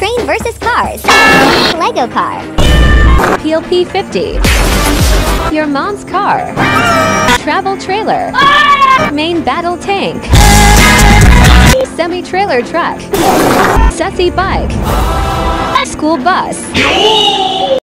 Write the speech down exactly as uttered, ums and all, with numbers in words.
Train versus cars. Lego car. P L P fifty. Your mom's car. Travel trailer. Main battle tank. Semi-trailer truck. Sassy bike. School bus.